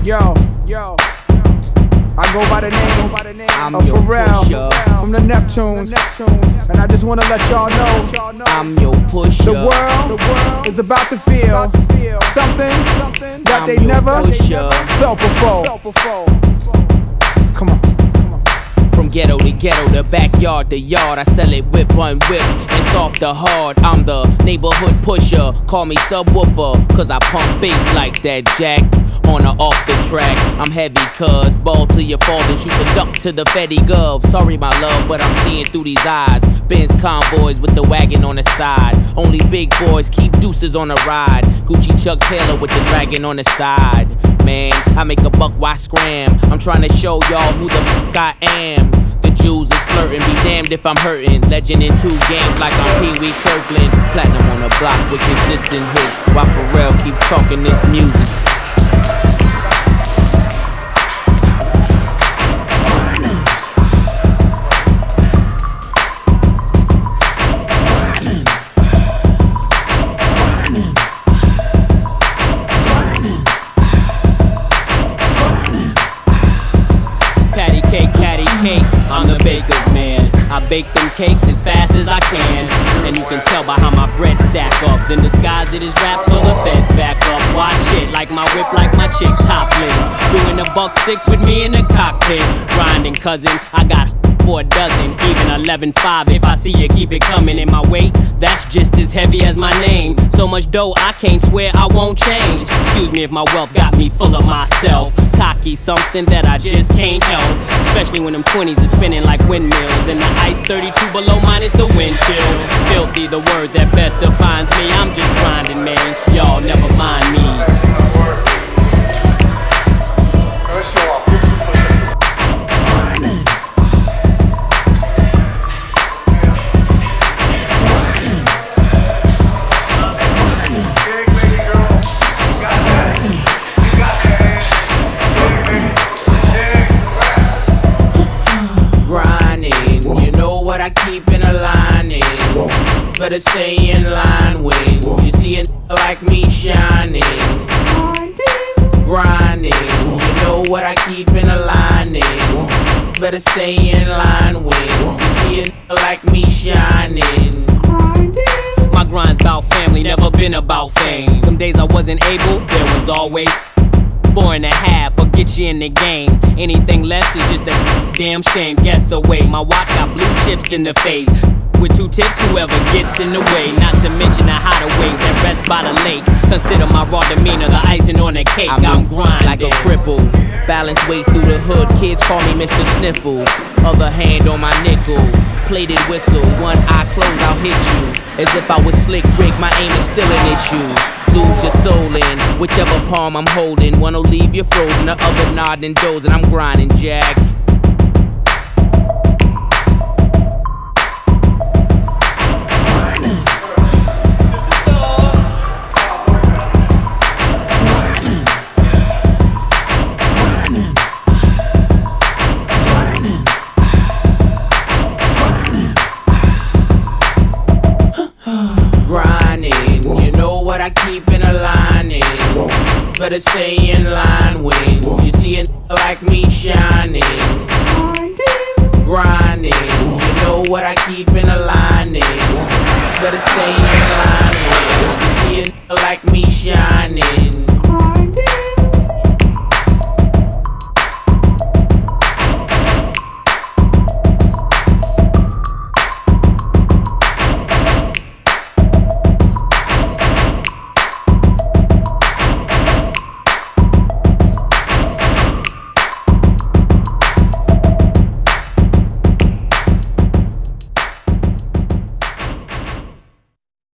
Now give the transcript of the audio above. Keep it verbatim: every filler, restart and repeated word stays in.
Yo, yo, I go by the name I'm of your Pharrell pusher. from the Neptunes, and I just wanna let y'all know I'm your pusher. the world is about to feel something that I'm they your never pusher. felt before. Come on. From ghetto to ghetto, the backyard to yard, I sell it whip on whip and soft to hard. I'm the neighborhood pusher, call me subwoofer, cause I pump bass like that jack. On or off the track, I'm heavy cuz ball till you fall and shoot the duck to the Fetty Gov. Sorry my love, but I'm seeing through these eyes. Benz convoys with the wagon on the side. Only big boys keep deuces on the ride. Gucci Chuck Taylor with the dragon on the side. Man, I make a buck, why scram? I'm trying to show y'all who the fuck I am. The Jews is flirting, be damned if I'm hurting. Legend in two games like I'm Pee Wee Kirkland. Platinum on the block with consistent hits, while Pharrell keep talking this music. I'm the baker's man. I bake them cakes as fast as I can, and you can tell by how my bread stack up. Then disguise it as rap so the feds back up. Watch it like my whip, like my chick topless. Doing a buck six with me in the cockpit. Grinding, cousin, I got for a dozen, even eleven five. If I see you, keep it coming. In my weight, that's just as heavy as my name. So much dough, I can't swear I won't change. Excuse me if my wealth got me full of myself. Cocky, something that I just can't help. Especially when them twenties are spinning like windmills, and the ice thirty-two below minus the wind chill. Filthy, the word that best defines me. I'm just grinding, man. Y'all never mind me. I keep in a line, better stay in line when you see a like me shining, grinding. You know what I keep in a line, better stay in line when you see a like me shining. My grind's about family, never been about fame. Them days I wasn't able, there was always four and a half, or get you in the game. Anything less is just a damn shame. Guess the way my watch got blue chips in the face. With two tips, whoever gets in the way. Not to mention the hideaway that rests by the lake. Consider my raw demeanor the icing on the cake. I'm, I'm grinding like a cripple, balance way through the hood. Kids call me Mister Sniffles. Other hand on my nickel, plated whistle. One eye closed, I'll hit you. As if I was slick Rick, my aim is still an issue. Lose your soul in whichever palm I'm holding. One'll leave you frozen, the other nodding and dozing. I'm grinding, Jack. I keep in a line, better stay in line when you see a like me shining, grinding. You know what I keep in a line, better stay in line when you see a like me shining.